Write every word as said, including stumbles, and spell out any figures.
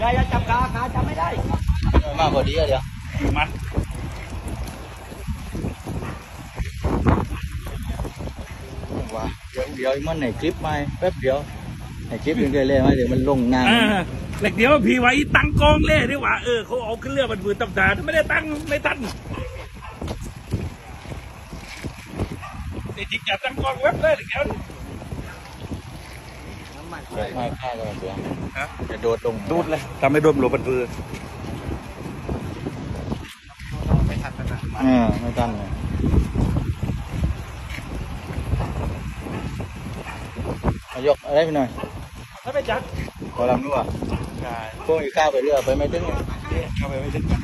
ได้จับขาขาจับไม่ได้มากกว่าดีอะเดี๋ยวมันว่าเดี๋ยวเดี๋ยวมันไหนคลิปไหมแป๊บเดียวไหนคลิปเรื่อยๆเลยไหมเดี๋ยวมันลงงานเหล็กเดียวพี่ไว้ตั้งกองเล่ดีกว่าเออเขาเอาขึ้นเรือมันบืนตำตาไม่ได้ตั้งไม่ทันแต่จริงจับตั้งกองเว็บเลยเหล็กเดียวไม่ฆ่ากันเสือจะโดดลงดูดเลยทำให้โดนหลบมันบืนไม่ทันนะอ่าไม่ทันเลยยกอะไรไปหน่อยถ้าไปจัดพอลำนู่นอ่ะพวกอีกข้าวไปเรือไปไม่ถึงเข้าไปไม่ถึง